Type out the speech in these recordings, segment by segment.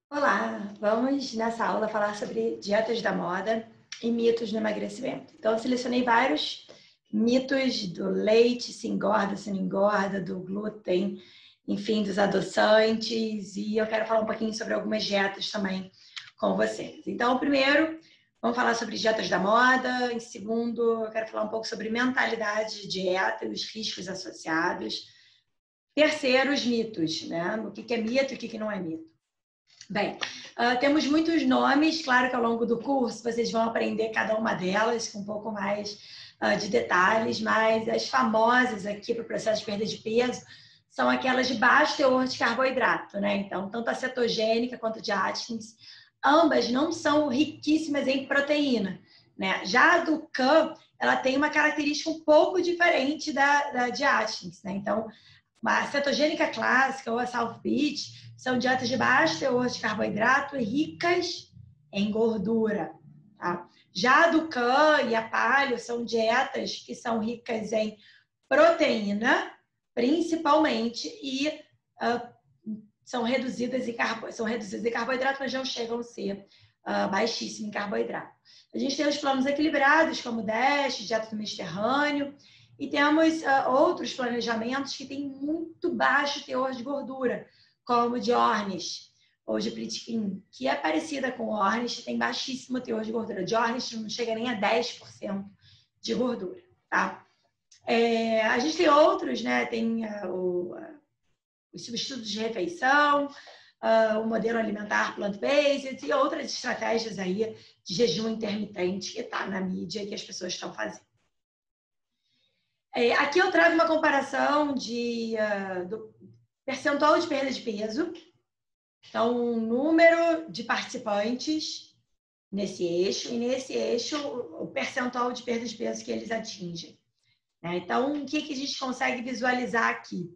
Olá, vamos nessa aula falar sobre dietas da moda e mitos no emagrecimento. Então, eu selecionei vários mitos do leite, se engorda, se não engorda, do glúten, enfim, dos adoçantes, e eu quero falar um pouquinho sobre algumas dietas também com vocês. Então, primeiro, vamos falar sobre dietas da moda. Em segundo, eu quero falar um pouco sobre mentalidade de dieta e os riscos associados. Terceiro, os mitos, né? O que é mito e o que não é mito. Bem, temos muitos nomes, claro que ao longo do curso vocês vão aprender cada uma delas com um pouco mais de detalhes, mas as famosas aqui para o processo de perda de peso são aquelas de baixo teor de carboidrato, né? Então, tanto a cetogênica quanto a de Atkins, ambas não são riquíssimas em proteína, né? Já a do CAN, ela tem uma característica um pouco diferente da de Atkins, né? Então, a cetogênica clássica ou a South Beach são dietas de baixo teor de carboidrato e ricas em gordura. Tá? Já a Dukan e a Paleo são dietas que são ricas em proteína, principalmente, e são reduzidas em carboidrato, mas não chegam a ser baixíssimo em carboidrato. A gente tem os planos equilibrados, como o DASH, dieta do Mediterrâneo, e temos outros planejamentos que têm muito baixo teor de gordura, como de Ornish ou de Pritikin, que é parecida com Ornish, tem baixíssimo teor de gordura. De Ornish não chega nem a 10% de gordura, tá? A gente tem outros, né? Tem os substitutos de refeição, o modelo alimentar plant-based e outras estratégias aí de jejum intermitente que está na mídia e que as pessoas estão fazendo. Aqui eu trago uma comparação do percentual de perda de peso. Então, um número de participantes nesse eixo, e nesse eixo o percentual de perda de peso que eles atingem. Então, o que a gente consegue visualizar aqui?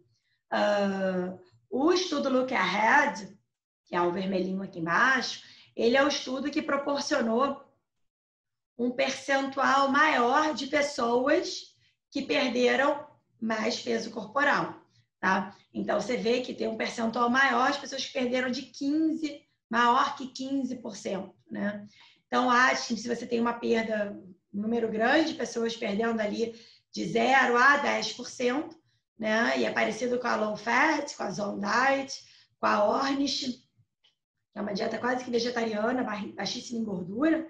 O estudo Look Ahead, que é o vermelhinho aqui embaixo, ele é o estudo que proporcionou um percentual maior de pessoas que perderam mais peso corporal. Tá? Então, você vê que tem um percentual maior de pessoas que perderam de 15%, maior que 15%. Né? Então, acho que se você tem uma perda, um número grande de pessoas perdendo ali de 0 a 10%, né? E é parecido com a low fat, com a zone diet, com a Ornish, que é uma dieta quase que vegetariana, baixíssima em gordura.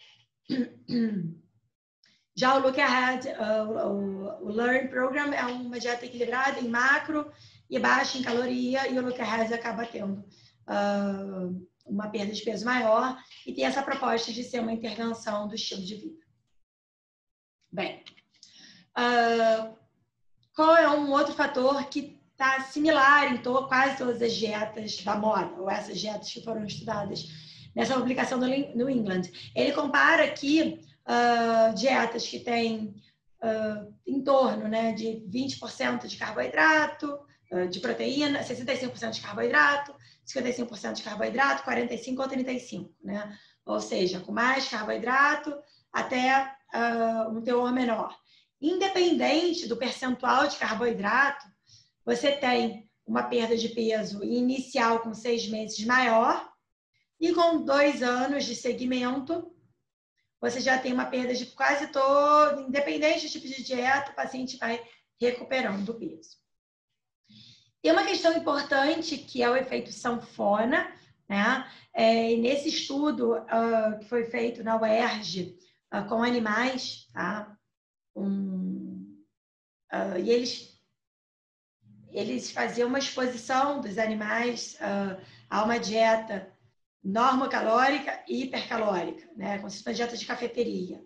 Já o Look Ahead, o Learn Program é uma dieta equilibrada em macro e baixa em caloria, e o Look Ahead acaba tendo uma perda de peso maior e tem essa proposta de ser uma intervenção do estilo de vida. Bem, qual é um outro fator que está similar em quase todas as dietas da moda, ou essas dietas que foram estudadas nessa publicação do New England? Ele compara aqui dietas que têm em torno, né, de 20% de carboidrato, de proteína, 65% de carboidrato, 55% de carboidrato, 45% ou 35%, né? Ou seja, com mais carboidrato até um teor menor. Independente do percentual de carboidrato, você tem uma perda de peso inicial com 6 meses maior e com 2 anos de segmento, você já tem uma perda de quase todo, independente do tipo de dieta, o paciente vai recuperando o peso. Tem uma questão importante que é o efeito sanfona, né? Nesse estudo que foi feito na UERJ com animais, tá? E eles faziam uma exposição dos animais a uma dieta normocalórica e hipercalórica, né? Como se fosse uma dieta de cafeteria.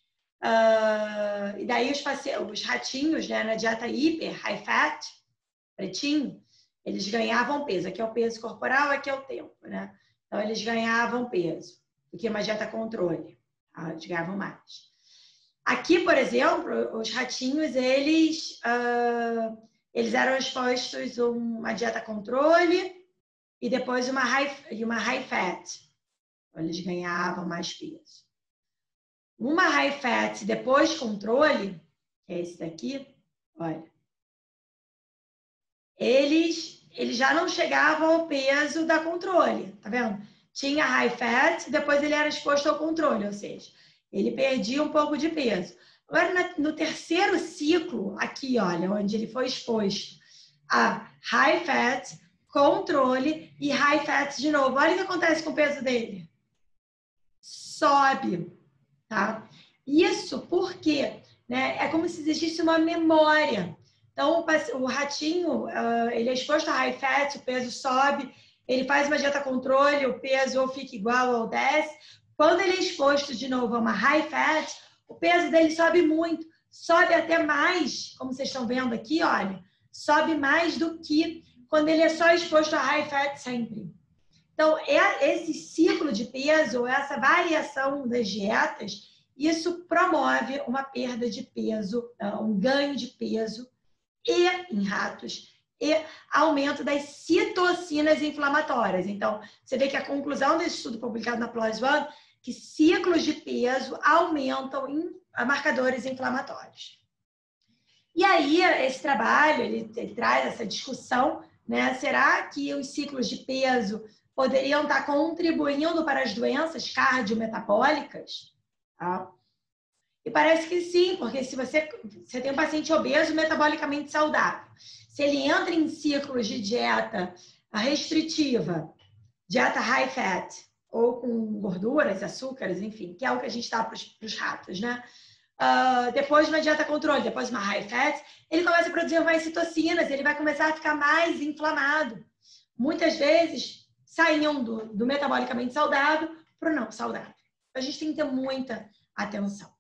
E daí os ratinhos, né, na dieta hiper, high fat, pretinho, eles ganhavam peso. Aqui é o peso corporal, aqui é o tempo, né? Então, eles ganhavam peso, porque uma dieta controle, tá? Eles ganhavam mais. Aqui, por exemplo, os ratinhos, eles eram expostos a uma dieta controle e depois uma high fat. Então, eles ganhavam mais peso. Uma high fat depois controle, que é esse daqui, olha, eles ele já não chegava ao peso da controle, tá vendo? Tinha high fat, depois ele era exposto ao controle, ou seja, ele perdia um pouco de peso. Agora, no terceiro ciclo, aqui, olha, onde ele foi exposto a high fat, controle e high fat de novo. Olha o que acontece com o peso dele. Sobe, tá? Isso porque, né, é como se existisse uma memória. Então, o ratinho, ele é exposto a high fat, o peso sobe, ele faz uma dieta controle, o peso ou fica igual ou desce. Quando ele é exposto de novo a uma high fat, o peso dele sobe muito, sobe até mais, como vocês estão vendo aqui, olha, sobe mais do que quando ele é só exposto a high fat sempre. Então, esse ciclo de peso, essa variação das dietas, isso promove uma perda de peso, um ganho de peso e em ratos e aumento das citocinas inflamatórias. Então, você vê que a conclusão desse estudo publicado na PLOS ONE que ciclos de peso aumentam em marcadores inflamatórios. E aí, esse trabalho, ele traz essa discussão, né? Será que os ciclos de peso poderiam estar contribuindo para as doenças cardiometabólicas? Tá? E parece que sim, porque se você tem um paciente obeso metabolicamente saudável, se ele entra em ciclos de dieta restritiva, dieta high fat, ou com gorduras, açúcares, enfim, que é o que a gente dá para os ratos, né? Depois de uma dieta controle, depois de uma high fat, ele começa a produzir mais citocinas, ele vai começar a ficar mais inflamado. Muitas vezes, saindo do metabolicamente saudável para o não saudável. A gente tem que ter muita atenção.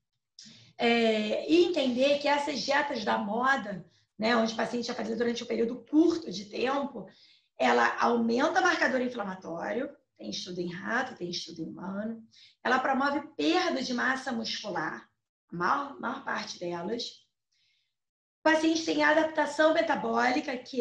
E entender que essas dietas da moda, né, onde o paciente vai fazer durante um período curto de tempo, ela aumenta o marcador inflamatório, tem estudo em rato, tem estudo em humano, ela promove perda de massa muscular, a maior parte delas. O paciente tem adaptação metabólica, que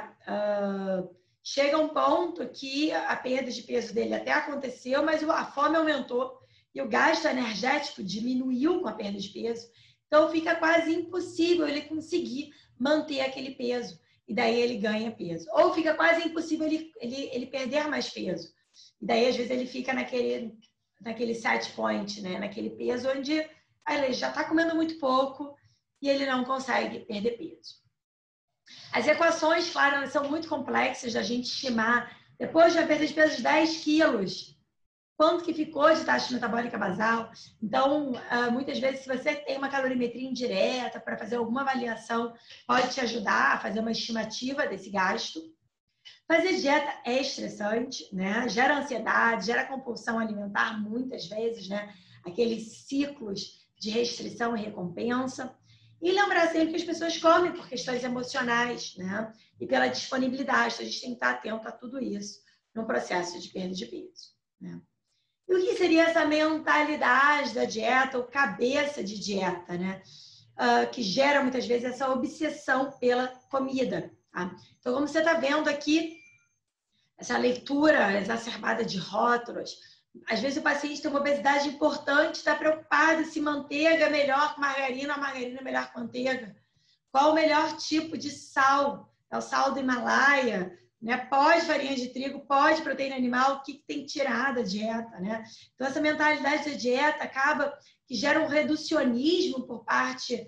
chega a um ponto que a perda de peso dele até aconteceu, mas a fome aumentou e o gasto energético diminuiu com a perda de peso. Então, fica quase impossível ele conseguir manter aquele peso. E daí ele ganha peso. Ou fica quase impossível ele perder mais peso. E daí, às vezes, ele fica naquele set point, né? Naquele peso onde ele já está comendo muito pouco e ele não consegue perder peso. As equações, claro, elas são muito complexas da gente estimar. Depois de uma perda de peso de 10 quilos, quanto que ficou de taxa metabólica basal? Então, muitas vezes, se você tem uma calorimetria indireta para fazer alguma avaliação, pode te ajudar a fazer uma estimativa desse gasto. Fazer dieta é estressante, né? Gera ansiedade, gera compulsão alimentar muitas vezes, né? Aqueles ciclos de restrição e recompensa. E lembrar sempre que as pessoas comem por questões emocionais, né? E pela disponibilidade. Então, a gente tem que estar atento a tudo isso no processo de perda de peso, né? E o que seria essa mentalidade da dieta ou cabeça de dieta, né? Que gera muitas vezes essa obsessão pela comida. Tá? Então, como você está vendo aqui, essa leitura exacerbada de rótulos, às vezes o paciente tem uma obesidade importante, está preocupado se manteiga é melhor que margarina, a margarina é melhor que manteiga. Qual o melhor tipo de sal? É o sal do Himalaia? Né? Pode farinha de trigo, pode proteína animal, o que tem que tirar da dieta, né? Então, essa mentalidade da dieta acaba que gera um reducionismo por parte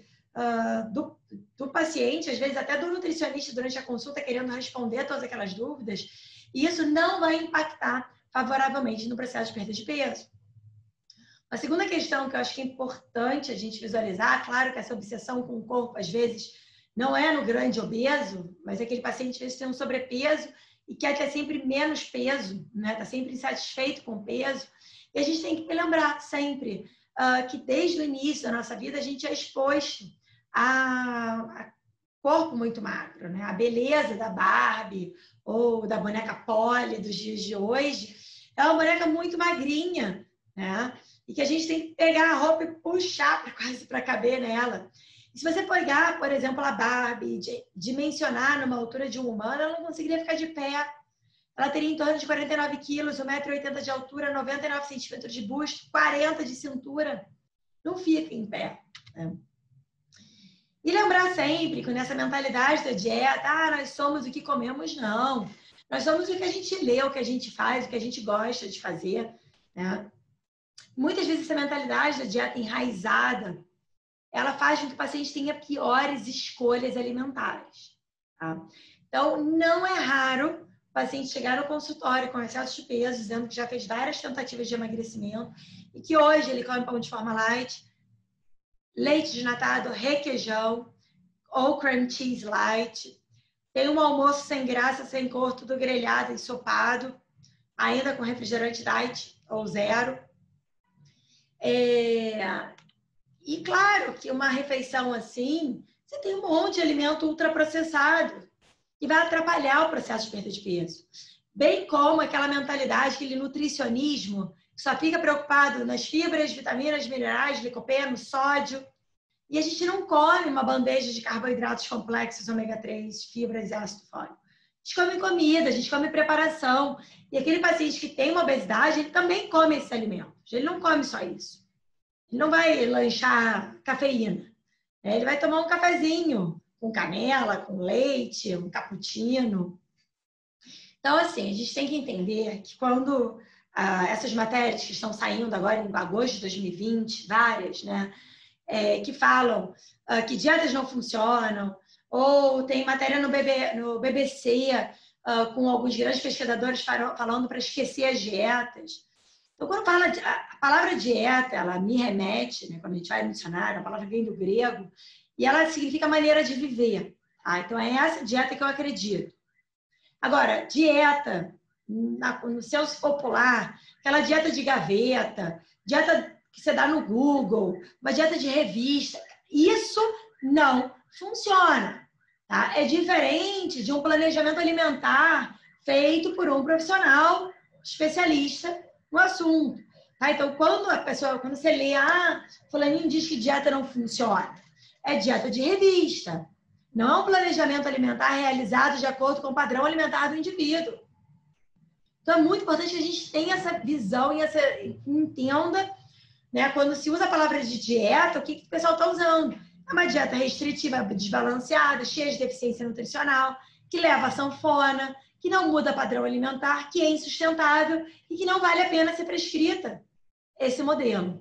do paciente, às vezes até do nutricionista durante a consulta, querendo responder todas aquelas dúvidas, e isso não vai impactar favoravelmente no processo de perda de peso. A segunda questão que eu acho que é importante a gente visualizar, claro que essa obsessão com o corpo, às vezes, não é no grande obeso, mas aquele paciente às vezes tem um sobrepeso e quer ter sempre menos peso, né? Está sempre insatisfeito com o peso. E a gente tem que lembrar sempre que desde o início da nossa vida a gente é exposto a corpo muito magro, né? A beleza da Barbie ou da boneca Polly dos dias de hoje é uma boneca muito magrinha, né? E que a gente tem que pegar a roupa e puxar quase para caber nela. E se você pegar, por exemplo, a Barbie, dimensionar numa altura de um humano, ela não conseguiria ficar de pé. Ela teria em torno de 49 quilos, 1,80 m de altura, 99 centímetros de busto, 40 de cintura. Não fica em pé, né? E lembrar sempre que nessa mentalidade da dieta, nós somos o que comemos, não. Nós somos o que a gente lê, o que a gente faz, o que a gente gosta de fazer, né? Muitas vezes essa mentalidade da dieta enraizada, ela faz com que o paciente tenha piores escolhas alimentares. Tá? Então, não é raro o paciente chegar no consultório com excesso de peso, dizendo que já fez várias tentativas de emagrecimento e que hoje ele come pão de forma light, leite desnatado, requeijão ou cream cheese light, tem um almoço sem graça, sem cor, tudo grelhado, ensopado, ainda com refrigerante diet ou zero. E claro que uma refeição assim, você tem um monte de alimento ultraprocessado que vai atrapalhar o processo de perda de peso. Bem como aquela mentalidade, aquele nutricionismo, que só fica preocupado nas fibras, vitaminas, minerais, licopeno, sódio. E a gente não come uma bandeja de carboidratos complexos, ômega 3, fibras e ácido fólico. A gente come comida, a gente come preparação. E aquele paciente que tem uma obesidade, ele também come esses alimentos. Ele não come só isso. Ele não vai lanchar cafeína. Ele vai tomar um cafezinho com canela, com leite, um cappuccino. Então, assim, a gente tem que entender que quando essas matérias que estão saindo agora em agosto de 2020, várias, né, que falam que dietas não funcionam, ou tem matéria no BBC com alguns grandes pesquisadores falando para esquecer as dietas. Então, quando fala a palavra dieta, ela me remete, né, quando a gente vai no dicionário, a palavra vem do grego, e ela significa maneira de viver. Tá? Então, é essa dieta que eu acredito. Agora, dieta, no senso popular, aquela dieta de gaveta, dieta que você dá no Google, uma dieta de revista, isso não funciona. Tá? É diferente de um planejamento alimentar feito por um profissional especialista no assunto. Tá? Então, quando você lê, fulaninho diz que dieta não funciona, é dieta de revista. Não é um planejamento alimentar realizado de acordo com o padrão alimentar do indivíduo. Então, é muito importante que a gente tenha essa visão e entenda, né, quando se usa a palavra de dieta, o que o pessoal está usando. É uma dieta restritiva, desbalanceada, cheia de deficiência nutricional, que leva a sanfona, que não muda padrão alimentar, que é insustentável e que não vale a pena ser prescrita esse modelo.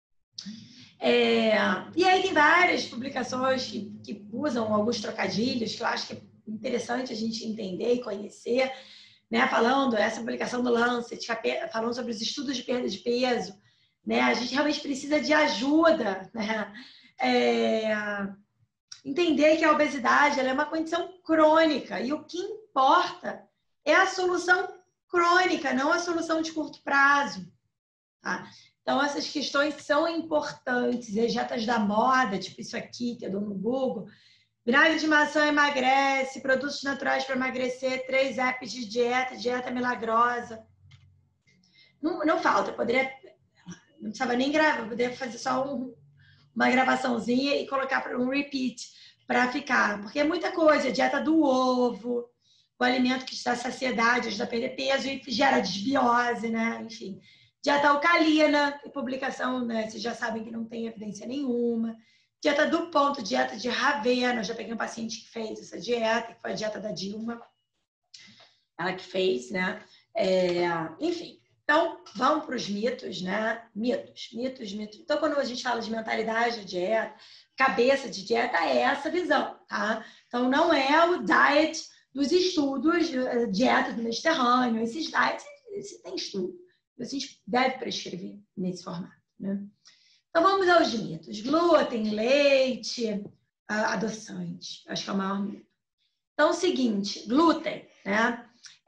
E aí tem várias publicações que usam alguns trocadilhos que eu acho que é interessante a gente entender e conhecer, né? Falando, essa publicação do Lancet, falando sobre os estudos de perda de peso, né? A gente realmente precisa de ajuda, né? Entender que a obesidade ela é uma condição crônica e o que importa é a solução crônica, não a solução de curto prazo. Tá? Então, essas questões são importantes. As dietas da moda, tipo isso aqui, que eu dou no Google, vinagre de maçã emagrece, produtos naturais para emagrecer, 3 apps de dieta milagrosa. Não falta, não precisava nem gravar, poderia fazer só uma gravaçãozinha e colocar para um repeat para ficar. Porque é muita coisa, dieta do ovo, o alimento que te dá saciedade, ajuda a perder peso e gera desbiose, né? Enfim. Dieta alcalina, publicação, né? Vocês já sabem que não tem evidência nenhuma. Dieta do ponto, dieta de Ravena. Eu já peguei um paciente que fez essa dieta, que foi a dieta da Dilma. Ela que fez, né? Enfim. Então, vamos para os mitos, né? Mitos. Então, quando a gente fala de mentalidade de dieta, cabeça de dieta, é essa visão, tá? Então, não é o diet dos estudos, dieta do Mediterrâneo, esses diets, tem estudo. A gente deve prescrever nesse formato, né? Então, vamos aos mitos. Glúten, leite, adoçante. Acho que é o maior mito. Então, é o seguinte, glúten, né?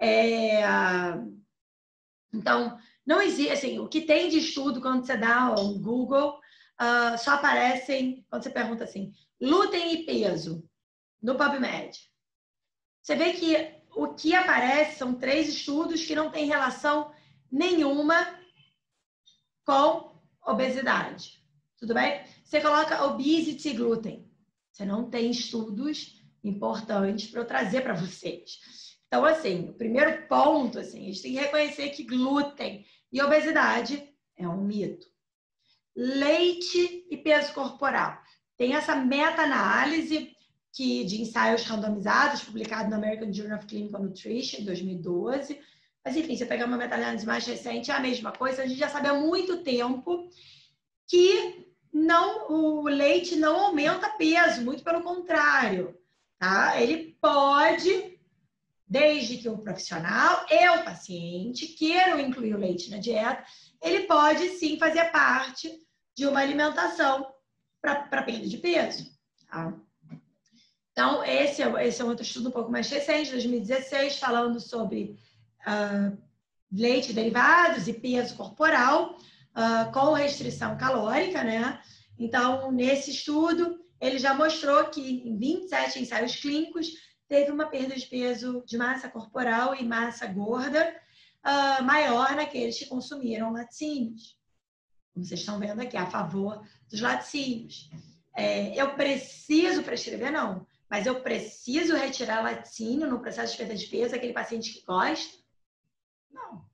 Então, não existe, assim, o que tem de estudo quando você dá um Google, só aparecem, quando você pergunta assim, glúten e peso, no PubMed. Você vê que o que aparece são 3 estudos que não têm relação nenhuma com obesidade. Tudo bem? Você coloca obesity e glúten. Você não tem estudos importantes para eu trazer para vocês. Então, assim, o primeiro ponto, assim, a gente tem que reconhecer que glúten e obesidade é um mito. Leite e peso corporal. tem essa meta-análise de ensaios randomizados, publicado no American Journal of Clinical Nutrition, em 2012. Mas, enfim, se eu pegar uma meta-análise mais recente, é a mesma coisa. A gente já sabe há muito tempo que o leite não aumenta peso, muito pelo contrário. Tá? Ele pode, desde que o profissional e o paciente queiram incluir o leite na dieta, ele pode, sim, fazer parte de uma alimentação para perda de peso. Tá? Então, esse é um outro estudo um pouco mais recente, 2016, falando sobre leite, derivados e peso corporal com restrição calórica, né? Então, nesse estudo, ele já mostrou que em 27 ensaios clínicos teve uma perda de peso de massa corporal e massa gorda maior naqueles que consumiram laticínios. Como vocês estão vendo aqui, a favor dos laticínios. Eu preciso prescrever? Não. Mas eu preciso retirar laticínio no processo de perda de peso, aquele paciente que gosta? Não.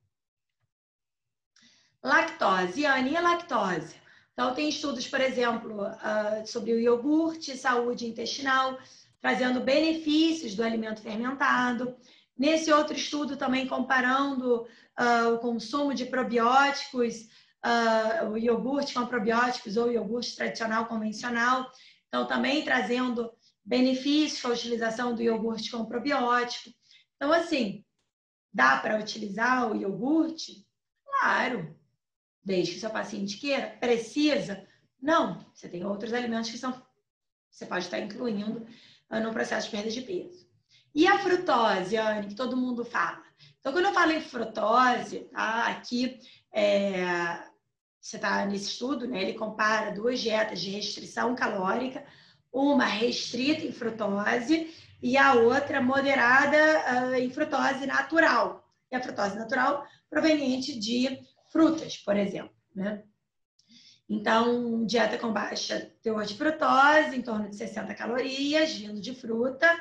Lactose, Anne, e lactose? Então, tem estudos, por exemplo, sobre o iogurte, saúde intestinal, trazendo benefícios do alimento fermentado. Nesse outro estudo, também comparando o consumo de probióticos, o iogurte com probióticos ou o iogurte tradicional convencional. Então, também trazendo benefícios com a utilização do iogurte com probiótico. Então, assim, dá para utilizar o iogurte? Claro, desde que seu paciente queira. Precisa? Não. Você tem outros alimentos que você pode estar incluindo no processo de perda de peso. E a frutose, Anne, que todo mundo fala? Então, quando eu falo em frutose, tá? Aqui você está nesse estudo, né? Ele compara duas dietas de restrição calórica, uma restrita em frutose e a outra moderada em frutose natural. E a frutose natural proveniente de frutas, por exemplo, né? Então, dieta com baixa teor de frutose, em torno de 60 calorias, vindo de fruta,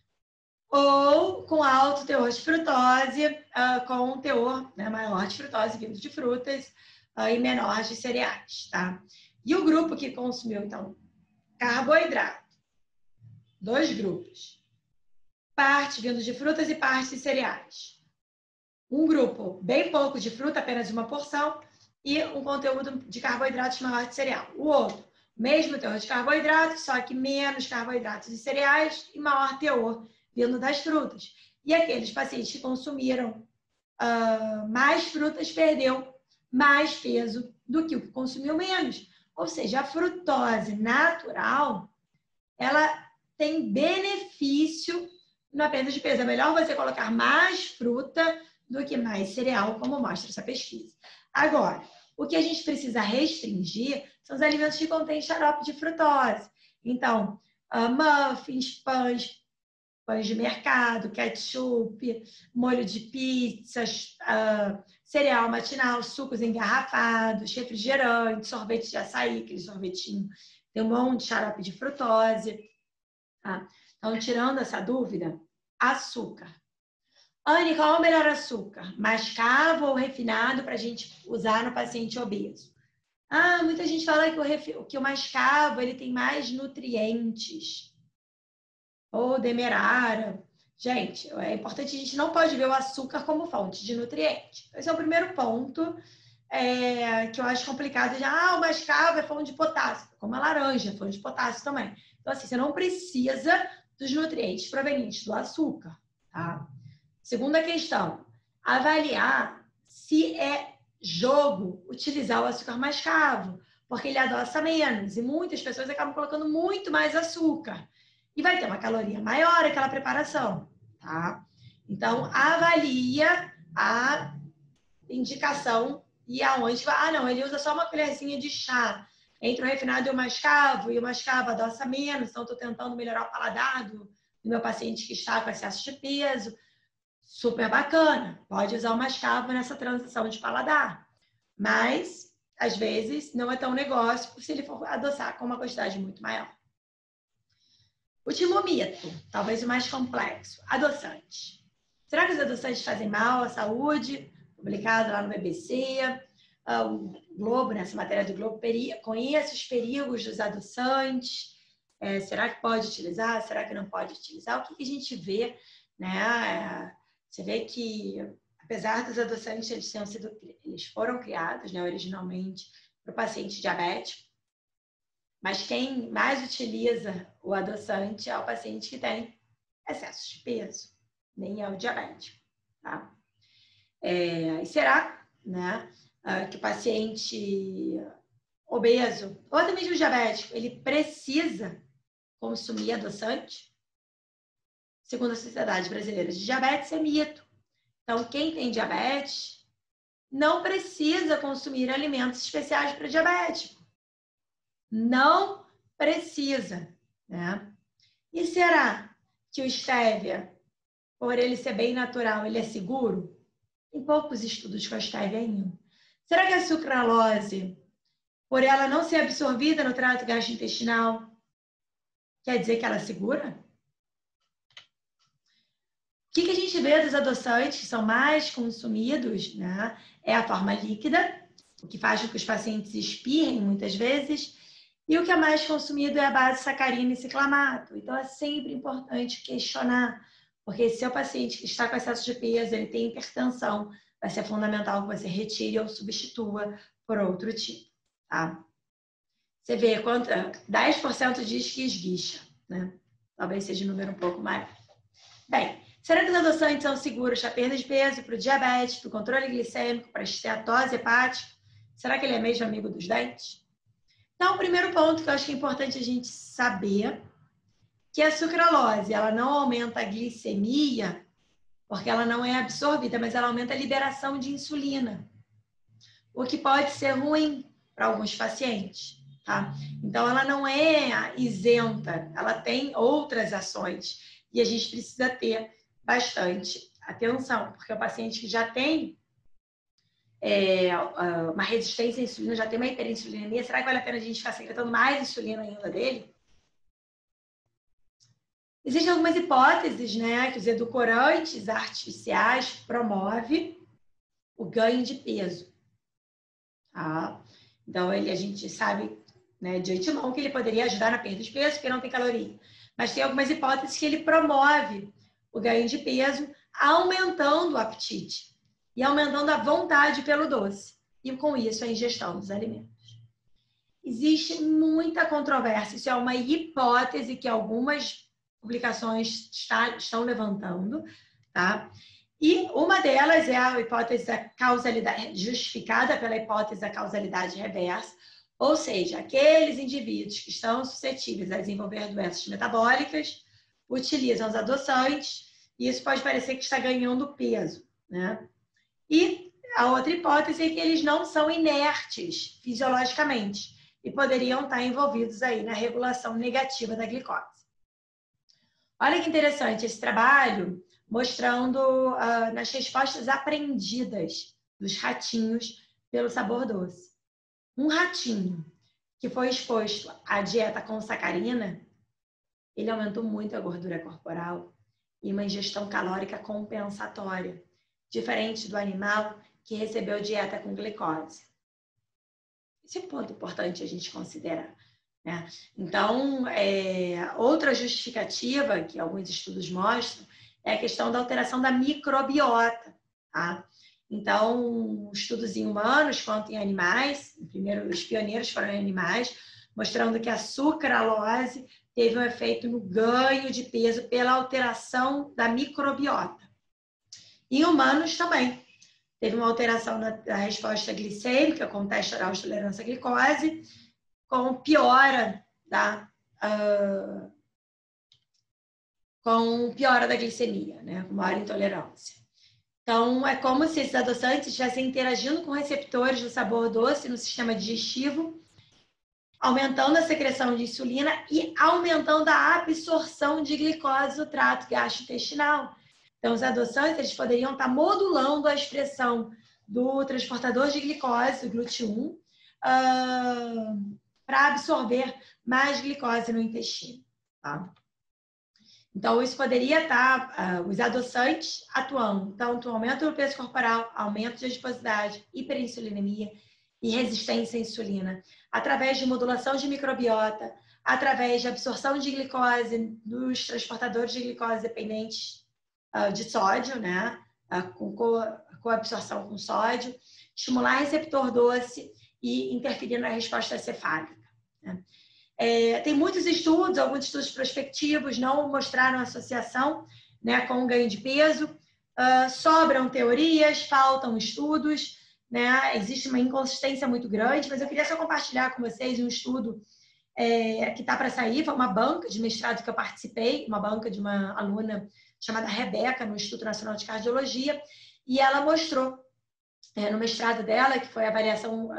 ou com alto teor de frutose, com um teor maior de frutose, vindo de frutas, e menor de cereais, tá? E o grupo que consumiu, então, carboidrato, dois grupos, parte vindo de frutas e parte de cereais. Um grupo bem pouco de fruta, apenas uma porção, e um conteúdo de carboidratos maior de cereal. O outro, mesmo teor de carboidratos, só que menos carboidratos e cereais e maior teor vindo das frutas. E aqueles pacientes que consumiram mais frutas perdeu mais peso do que o que consumiu menos. Ou seja, a frutose natural, ela tem benefício na perda de peso. É melhor você colocar mais fruta do que mais cereal, como mostra essa pesquisa. Agora, o que a gente precisa restringir são os alimentos que contêm xarope de frutose. Então, muffins, pães de mercado, ketchup, molho de pizzas, cereal matinal, sucos engarrafados, refrigerantes, sorvete de açaí, aquele sorvetinho, tem um monte de xarope de frutose. Tá? Então, tirando essa dúvida, açúcar. Anne, qual é o melhor açúcar? Mascavo ou refinado para a gente usar no paciente obeso? Muita gente fala que o mascavo ele tem mais nutrientes. Ou demerara. Gente, é importante, a gente não pode ver o açúcar como fonte de nutriente. Esse é o primeiro ponto que eu acho complicado. O mascavo é fonte de potássio, como a laranja, é fonte de potássio também. Então, assim, você não precisa dos nutrientes provenientes do açúcar, tá? Segunda questão, avaliar se é jogo utilizar o açúcar mascavo, porque ele adoça menos e muitas pessoas acabam colocando muito mais açúcar. E vai ter uma caloria maior aquela preparação, tá? Então, avalia a indicação e aonde vai. Não, ele usa só uma colherzinha de chá entre o refinado e o mascavo adoça menos, então estou tentando melhorar o paladar do meu paciente que está com excesso de peso. Super bacana, pode usar o mascavo nessa transição de paladar, mas às vezes não é tão negócio se ele for adoçar com uma quantidade muito maior. Último mito, talvez o mais complexo, adoçantes. Será que os adoçantes fazem mal à saúde? Publicado lá no BBC, o Globo, nessa matéria do Globo, conhece os perigos dos adoçantes. Será que pode utilizar? Será que não pode utilizar? O que a gente vê, né? Você vê que, apesar dos adoçantes, eles foram criados, né, originalmente para o paciente diabético, mas quem mais utiliza o adoçante é o paciente que tem excesso de peso, nem é o diabético, tá? E será, né, que o paciente obeso, ou até mesmo diabético, ele precisa consumir adoçante? Segundo a Sociedade Brasileira de Diabetes, é mito. Então, quem tem diabetes não precisa consumir alimentos especiais para diabético. Não precisa, né? E será que o stevia, por ele ser bem natural, ele é seguro? Tem poucos estudos com a stevia ainda. Será que a sucralose, por ela não ser absorvida no trato gastrointestinal, quer dizer que ela é segura? O que a gente vê dos adoçantes que são mais consumidos, né? É a forma líquida, o que faz com que os pacientes espirrem muitas vezes, e o que é mais consumido é a base sacarina e ciclamato. Então, é sempre importante questionar, porque se o paciente que está com excesso de peso, ele tem hipertensão, vai ser fundamental que você retire ou substitua por outro tipo, tá? Você vê, 10% diz que esguicha, né? Talvez seja um número um pouco maior. Bem, será que os adoçantes são seguros para perda de peso, para o diabetes, para o controle glicêmico, para a esteatose hepática? Será que ele é mesmo amigo dos dentes? Então, o primeiro ponto que eu acho que é importante a gente saber que a sucralose, ela não aumenta a glicemia, porque ela não é absorvida, mas ela aumenta a liberação de insulina, o que pode ser ruim para alguns pacientes, tá? Então, ela não é isenta, ela tem outras ações e a gente precisa ter bastante atenção, porque o paciente que já tem uma resistência à insulina, já tem uma hiperinsulinemia, será que vale a pena a gente ficar secretando mais insulina ainda dele? Existem algumas hipóteses, né, que os edulcorantes artificiais promovem o ganho de peso. Tá? Então, a gente sabe, né, de antemão que ele poderia ajudar na perda de peso, porque não tem caloria. Mas tem algumas hipóteses que ele promove o ganho de peso, aumentando o apetite e aumentando a vontade pelo doce. E com isso, a ingestão dos alimentos. Existe muita controvérsia, isso é uma hipótese que algumas publicações estão levantando, tá? E uma delas é a hipótese da causalidade, justificada pela hipótese da causalidade reversa, ou seja, aqueles indivíduos que estão suscetíveis a desenvolver doenças metabólicas utilizam os adoçantes e isso pode parecer que está ganhando peso, né? E a outra hipótese é que eles não são inertes fisiologicamente e poderiam estar envolvidos aí na regulação negativa da glicose. Olha que interessante esse trabalho mostrando nas respostas aprendidas dos ratinhos pelo sabor doce. Um ratinho que foi exposto à dieta com sacarina, ele aumentou muito a gordura corporal e uma ingestão calórica compensatória, diferente do animal que recebeu dieta com glicose. Esse é um ponto importante a gente considerar. Né? Então, outra justificativa que alguns estudos mostram é a questão da alteração da microbiota. Tá? Então, estudos em humanos quanto em animais, primeiro os pioneiros foram em animais, mostrando que a sucralose teve um efeito no ganho de peso pela alteração da microbiota. Em humanos também. Teve uma alteração na resposta glicêmica com teste oral de tolerância à glicose, com piora da glicemia, né? Com maior intolerância. Então, é como se esses adoçantes estivessem interagindo com receptores do sabor doce no sistema digestivo, aumentando a secreção de insulina e aumentando a absorção de glicose no trato gastrointestinal. Então, os adoçantes eles poderiam estar modulando a expressão do transportador de glicose, o GLUT1, para absorver mais glicose no intestino. Tá? Então, isso poderia estar, os adoçantes atuando tanto aumento do peso corporal, aumento de adiposidade, hiperinsulinemia e resistência à insulina, através de modulação de microbiota, através de absorção de glicose nos transportadores de glicose dependentes de sódio, né? Com absorção com sódio, estimular receptor doce e interferir na resposta cefálica. Né? Tem muitos estudos, alguns estudos prospectivos não mostraram associação, né, com o ganho de peso. Sobram teorias, faltam estudos, né? Existe uma inconsistência muito grande, mas eu queria só compartilhar com vocês um estudo que está para sair. Foi uma banca de mestrado que eu participei, uma banca de uma aluna chamada Rebeca, no Instituto Nacional de Cardiologia, e ela mostrou no mestrado dela, que foi a avaliação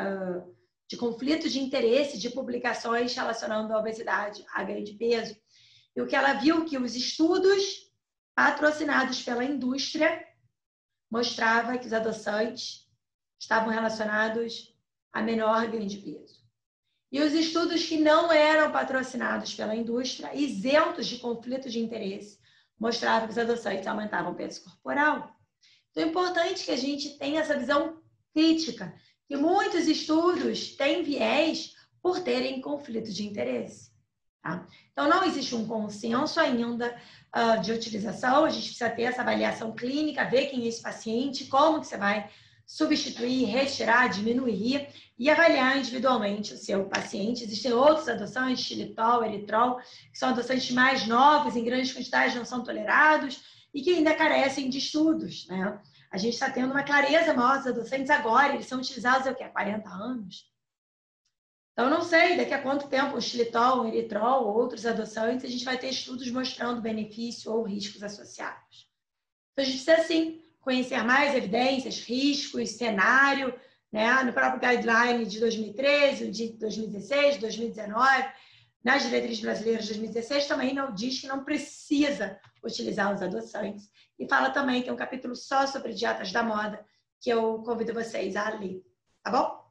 de conflito de interesse de publicações relacionando a obesidade, a ganho de peso, e o que ela viu que os estudos patrocinados pela indústria mostrava que os adoçantes estavam relacionados a menor ganho de peso. E os estudos que não eram patrocinados pela indústria, isentos de conflito de interesse, mostravam que os adoçantes aumentavam o peso corporal. Então, é importante que a gente tenha essa visão crítica, que muitos estudos têm viés por terem conflito de interesse. Tá? Então, não existe um consenso ainda de utilização, a gente precisa ter essa avaliação clínica, ver quem é esse paciente, como que você vai substituir, retirar, diminuir e avaliar individualmente o seu paciente. Existem outros adoçantes, xilitol, eritrol, que são adoçantes mais novos, em grandes quantidades não são tolerados e que ainda carecem de estudos, né? A gente está tendo uma clareza maior dos adoçantes agora, eles são utilizados há 40 anos. Então, não sei daqui a quanto tempo o xilitol, o eritrol ou outros adoçantes, a gente vai ter estudos mostrando benefício ou riscos associados. Então, a gente precisa, sim, conhecer mais evidências, riscos, cenário, né? No próprio guideline de 2013, de 2016, 2019, nas diretrizes brasileiras de 2016, também não diz que não precisa utilizar os adoçantes. E fala também, tem um capítulo só sobre dietas da moda, que eu convido vocês a ler. Tá bom?